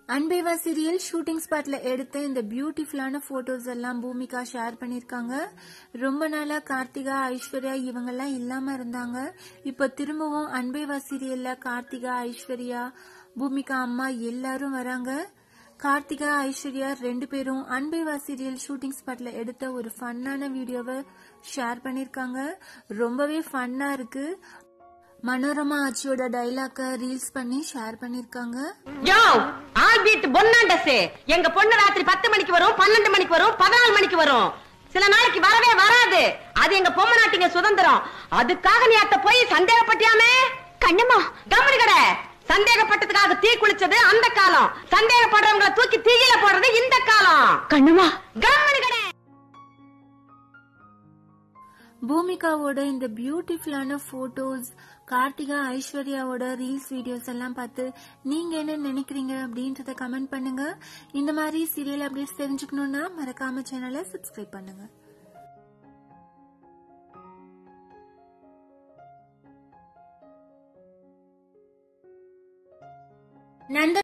அன்பேவா serial shooting ஸ்பாட்ல எடுத்த இந்த பியூட்டிஃபுல்லான போட்டோஸ் எல்லாம் பூமிகா ஷேர் பண்ணிருக்காங்க. ரொம்ப நாளா கார்த்திகா, ஐஸ்வர்யா இவங்கெல்லாம் இல்லாம இருந்தாங்க. இப்ப திரும்பவும் அன்பேவா சீரியல்ல கார்த்திகா, ஐஸ்வர்யா, பூமிகா அம்மா எல்லாரும் வராங்க. கார்த்திகா, ஐஸ்வர்யா ரெண்டு பேரும் அன்பேவா சீரியல் ஷூட்டிங் ஸ்பாட்ல எடுத்த ஒரு ஃபன்னான வீடியோவை ஷேர் பண்ணிருக்காங்க. ரொம்பவே ஃபன்னா இருக்கு. மனோரமா ஆச்சியோட டைலாக்க ரீல்ஸ் பண்ணி ஷேர் பண்ணிருக்காங்க. எங்க பொண்ணு ராத்திரி 10 மணிக்கு வரும், 12 மணிக்கு வரும், 14 மணிக்கு வரும். சில நாளைக்கு வரவே வராது. அது எங்க பொம்மை நாட்டிங்க சுதந்திரம். அதுக்காக நீ அத்த போய் சந்தேகப்பட்டியாமே? கண்ணம்மா கவனி கடை. சந்தேகப்பட்டதுக்காக தீ குளிச்சது அந்த காலம். சந்தேகப்படுறவங்களை தூக்கி தீயில போடுறது இந்த காலம். கண்ணம்மா கவனி கடை. பூமிகாவோட இந்த பியூட்டிஃபுல்லான போட்டோஸ், கார்த்திகா, ஐஸ்வர்யாவோட ரீல்ஸ் வீடியோஸ் எல்லாம் பார்த்து நீங்க என்ன நினைக்கிறீங்க அப்படின்றத கமெண்ட் பண்ணுங்க. இந்த மாதிரி சீரியல் அப்டேட்ஸ் தெரிஞ்சுக்கணும்னா மறக்காம சேனலை சப்ஸ்கிரைப் பண்ணுங்க.